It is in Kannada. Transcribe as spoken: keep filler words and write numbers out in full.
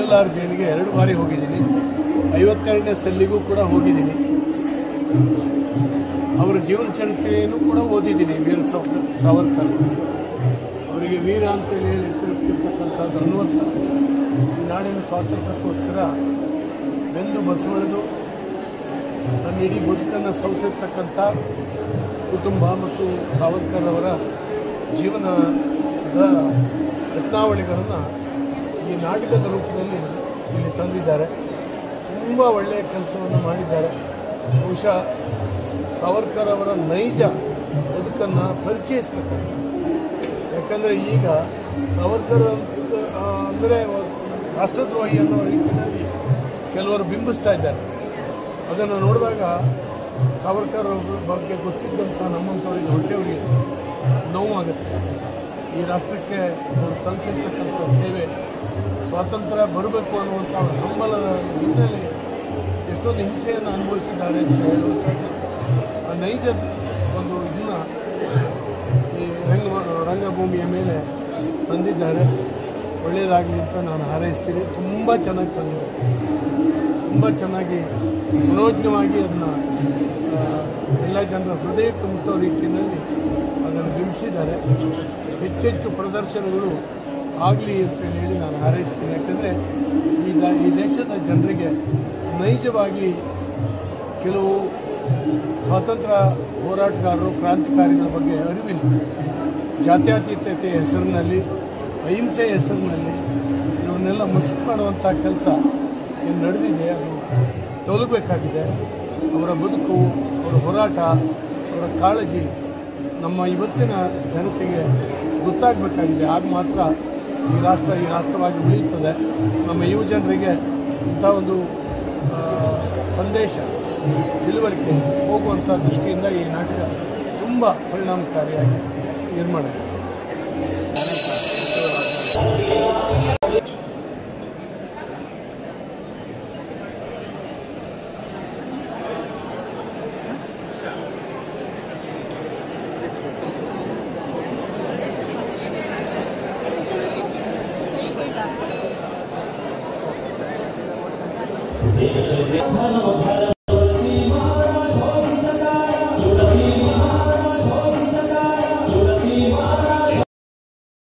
ಸೆಲ್ಯುಲಾರ್ ಜೈಲಿಗೆ ಎರಡು ಬಾರಿ ಹೋಗಿದ್ದೀನಿ. ಐವತ್ತೆರಡನೇ ಸೆಲ್ಲಿಗೂ ಕೂಡ ಹೋಗಿದ್ದೀನಿ. ಅವರ ಜೀವನ ಚರಿತ್ರೆಯನ್ನು ಕೂಡ ಓದಿದ್ದೀನಿ. ವೀರ ಸಾವರ್ಕರ್ ಅವರಿಗೆ ವೀರ ಅಂತೇಳಿ ಹೇಳಿ ಹೆಸರಿಟ್ಟಿರ್ತಕ್ಕಂಥದ್ದು ಅನ್ವರ್ಥ ಈ ನಾಡಿನ ಸ್ವಾತಂತ್ರ್ಯಕ್ಕೋಸ್ಕರ ಬೆಂದು ಬಸವಳಿದು ನನ್ನ ಇಡೀ ಬದುಕನ್ನು ಸವಿಸಿರ್ತಕ್ಕಂಥ ಕುಟುಂಬ ಮತ್ತು ಸಾವರ್ಕರ್ ಅವರ ಜೀವನದ ರತ್ನಾವಳಿಗಳನ್ನು ಈ ನಾಟಕದ ರೂಪದಲ್ಲಿ ಇಲ್ಲಿ ತಂದಿದ್ದಾರೆ. ತುಂಬ ಒಳ್ಳೆಯ ಕೆಲಸವನ್ನು ಮಾಡಿದ್ದಾರೆ. ಬಹುಶಃ ಸಾವರ್ಕರ್ ಅವರ ನೈಜ ಬದುಕನ್ನು ಪರಿಚಯಿಸ್ತಕ್ಕಂಥ, ಯಾಕಂದರೆ ಈಗ ಸಾವರ್ಕರ್ ಅಂದರೆ ರಾಷ್ಟ್ರದ್ರೋಹಿ ಅನ್ನೋ ರೀತಿಯಲ್ಲಿ ಕೆಲವರು ಬಿಂಬಿಸ್ತಾ ಇದ್ದಾರೆ. ಅದನ್ನು ನೋಡಿದಾಗ ಸಾವರ್ಕರ್ ಬಗ್ಗೆ ಗೊತ್ತಿದ್ದಂಥ ನಮ್ಮಂಥವರಿಗೆ ಹೊಟ್ಟೆಯವರಿಗೆ ನೋವಾಗುತ್ತೆ. ಈ ರಾಷ್ಟ್ರಕ್ಕೆ ಅವರು ಸಲ್ಲಿಸಿರ್ತಕ್ಕಂಥ ಸೇವೆ, ಸ್ವಾತಂತ್ರ್ಯ ಬರಬೇಕು ಅನ್ನುವಂಥ ಹಂಬಲದ ಹಿನ್ನೆಲೆ ಎಷ್ಟೊಂದು ಹಿಂಸೆಯನ್ನು ಅನುಭವಿಸಿದ್ದಾರೆ ಅಂತ ಹೇಳುವಂಥದ್ದು ಆ ನೈಜ ಒಂದು ಇದನ್ನು ಈ ರಂಗ ರಂಗಭೂಮಿಯ ಮೇಲೆ ತಂದಿದ್ದಾರೆ. ಒಳ್ಳೆಯದಾಗಲಿ ಅಂತ ನಾನು ಹಾರೈಸ್ತೀನಿ. ತುಂಬ ಚೆನ್ನಾಗಿ ತಂದಿದ್ದಾರೆ, ತುಂಬ ಚೆನ್ನಾಗಿ ಮನೋಜ್ಞವಾಗಿ ಅದನ್ನು ಎಲ್ಲ ಜನರ ಹೃದಯಕ್ಕೆ ಮುಟ್ಟೋ ರೀತಿಯಲ್ಲಿ ಅದನ್ನು ಬಿಂಬಿಸಿದ್ದಾರೆ. ಹೆಚ್ಚೆಚ್ಚು ಪ್ರದರ್ಶನಗಳು ಆಗಲಿ ಅಂತೇಳಿ ಹೇಳಿ ನಾನು ಹಾರೈಸ್ತೀನಿ. ಯಾಕಂದರೆ ಈ ದ ಈ ದೇಶದ ಜನರಿಗೆ ನೈಜವಾಗಿ ಕೆಲವು ಸ್ವಾತಂತ್ರ್ಯ ಹೋರಾಟಗಾರರು, ಕ್ರಾಂತಿಕಾರಿಗಳ ಬಗ್ಗೆ ಅರಿವಿಲ್ಲ. ಜಾತ್ಯತೀತತೆ ಹೆಸರಿನಲ್ಲಿ, ಅಹಿಂಸೆ ಹೆಸರಿನಲ್ಲಿ ಇವನ್ನೆಲ್ಲ ಮಸುಕು ಮಾಡುವಂಥ ಕೆಲಸ ಏನು ನಡೆದಿದೆ ಅದು ತೊಲಗಬೇಕಾಗಿದೆ. ಅವರ ಬದುಕು, ಅವರ ಹೋರಾಟ, ಅವರ ಕಾಳಜಿ ನಮ್ಮ ಇವತ್ತಿನ ಜನತೆಗೆ ಗೊತ್ತಾಗಬೇಕಾಗಿದೆ. ಆಗ ಮಾತ್ರ ಈ ರಾಷ್ಟ್ರ ಈ ರಾಷ್ಟ್ರವಾಗಿ ಉಳಿಯುತ್ತದೆ. ನಮ್ಮ ಯುವ ಜನರಿಗೆ ಇಂಥ ಒಂದು ಸಂದೇಶ, ತಿಳುವಳಿಕೆ ಹೋಗುವಂಥ ದೃಷ್ಟಿಯಿಂದ ಈ ನಾಟಕ ತುಂಬ ಪರಿಣಾಮಕಾರಿಯಾಗಿ ನಿರ್ಮಾಣ ಆಗಿದೆ. ಧನ್ಯವಾದ.